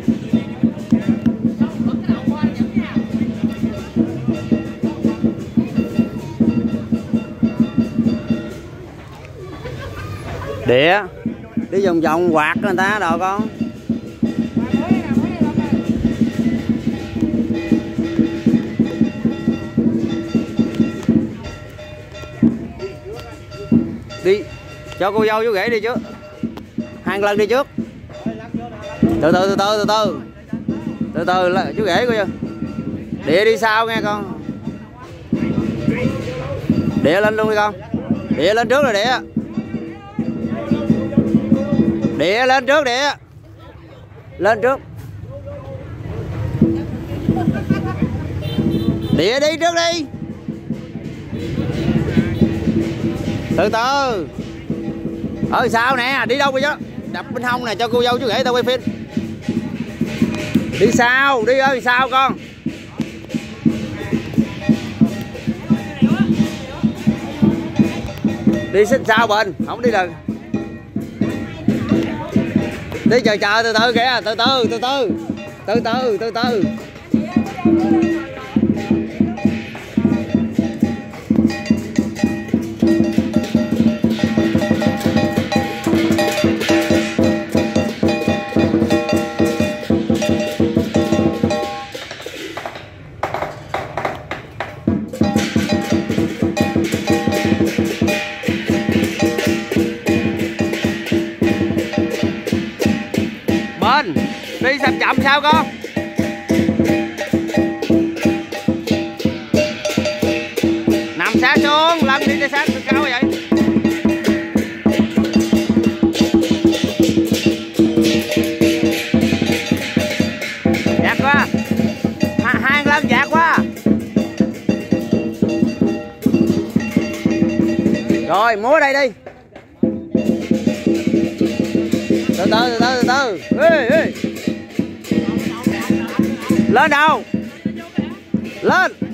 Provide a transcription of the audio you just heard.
Đĩa đi vòng vòng quạt người ta đồ con. Đi cho cô dâu chú rể đi trước, hai lần đi trước, từ từ chú rể coi. Đĩa đi sau nghe con. Đĩa lên luôn đi con. Đĩa lên trước rồi đĩa. Đĩa lên trước đĩa. Lên trước. Đĩa đi trước đi. Từ từ. Ở sau nè, đi đâu vậy đó? Đập bên hông nè cho cô dâu chú rể tao quay phim. Đi sau, đi ơi sau con. Đi xích sau bên, không đi lần. Đi chờ từ từ kìa, từ từ. Bên đi chậm chậm sao con. Nằm sát xuống, lăn đi sát cao vậy. Dạt quá, hai lăn dạt quá. Rồi múa đây đi. Từ từ. Ê. Lên đâu? Lên.